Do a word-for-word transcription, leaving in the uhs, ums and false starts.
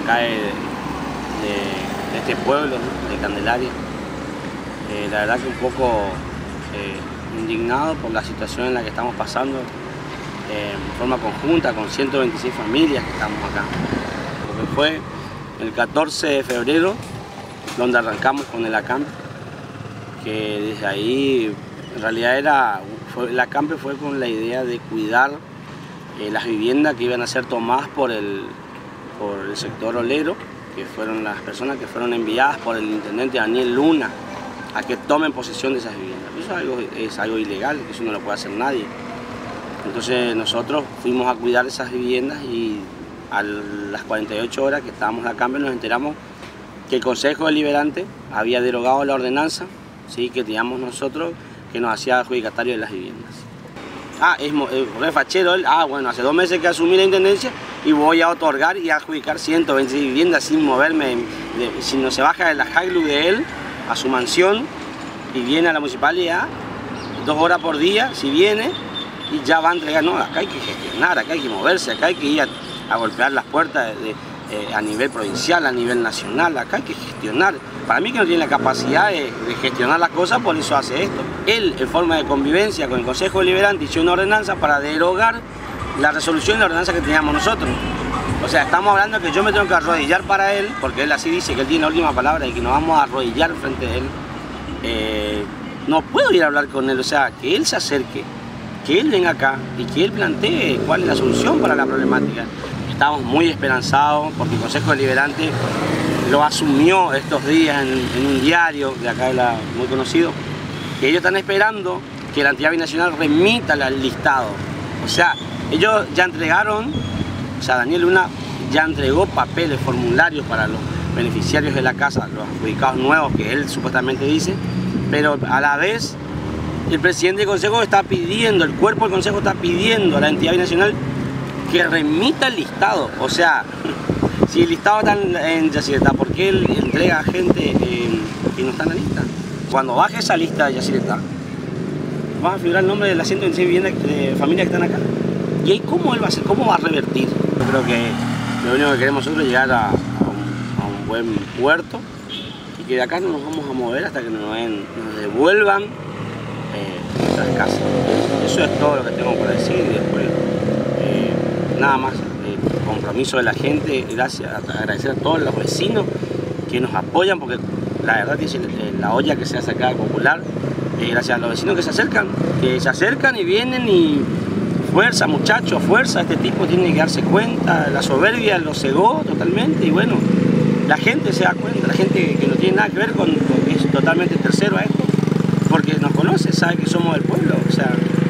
acá de, de, de este pueblo, ¿no?, de Candelaria. Eh, la verdad que un poco eh, indignado por la situación en la que estamos pasando, eh, en forma conjunta con ciento veintiséis familias que estamos acá. Porque fue el catorce de febrero donde arrancamos con el acampe, que desde ahí en realidad era, fue, el acampe fue con la idea de cuidar eh, las viviendas que iban a ser tomadas por el, por el sector olero, que fueron las personas que fueron enviadas por el intendente Daniel Luna a que tomen posesión de esas viviendas. Eso es algo, es algo ilegal, eso no lo puede hacer nadie. Entonces nosotros fuimos a cuidar esas viviendas y a las cuarenta y ocho horas que estábamos en acampe nos enteramos que el Consejo Deliberante había derogado la ordenanza, ¿sí?, que teníamos nosotros, que nos hacía adjudicatario de las viviendas. Ah, es, es re fachero él. Ah, bueno, hace dos meses que asumí la intendencia y voy a otorgar y a adjudicar ciento veintiséis viviendas sin moverme, de, si no se baja de la Hilux de él a su mansión y viene a la municipalidad dos horas por día, si viene, y ya va a entregar. No, acá hay que gestionar, acá hay que moverse, acá hay que ir a, a golpear las puertas de, de, eh, a nivel provincial, a nivel nacional, acá hay que gestionar. Para mí que no tiene la capacidad de, de gestionar las cosas, por eso hace esto. Él, en forma de convivencia con el Consejo Deliberante, hizo una ordenanza para derogar la resolución de la ordenanza que teníamos nosotros. O sea, estamos hablando que yo me tengo que arrodillar para él, porque él así dice que él tiene la última palabra y que nos vamos a arrodillar frente a él. Eh, no puedo ir a hablar con él, o sea, que él se acerque, que él venga acá y que él plantee cuál es la solución para la problemática. Estamos muy esperanzados porque el Consejo Deliberante lo asumió estos días en, en un diario de acá, de la, muy conocido, que ellos están esperando que la entidad binacional remita el listado. O sea, ellos ya entregaron, o sea, Daniel Luna ya entregó papeles, formularios para los beneficiarios de la casa, los adjudicados nuevos que él supuestamente dice, pero a la vez el presidente del Consejo está pidiendo, el cuerpo del Consejo está pidiendo a la entidad binacional que remita el listado. O sea, si el listado está en, en Yacyretá, ¿por qué él entrega a gente eh, que no está en la lista? Cuando baje esa lista de Yacyretá, va a figurar el nombre de las ciento veintiséis viviendas de familias que están acá. ¿Y ahí cómo él va a hacer? ¿Cómo va a revertir? Yo creo que lo único que queremos nosotros es llegar a, a, un, a un buen puerto y que de acá no nos vamos a mover hasta que nos, den, nos devuelvan eh, nuestras casas. Eso es todo lo que tengo para decir y después eh, nada más. El compromiso de la gente, gracias, agradecer a todos los vecinos que nos apoyan, porque la verdad que la olla que se hace acá popular, eh, gracias a los vecinos que se acercan, que se acercan y vienen y fuerza, muchachos, fuerza, este tipo tiene que darse cuenta, la soberbia lo cegó totalmente y bueno, la gente se da cuenta, la gente que no tiene nada que ver con, con que es totalmente tercero a esto, porque nos conoce, sabe que somos del pueblo, o sea,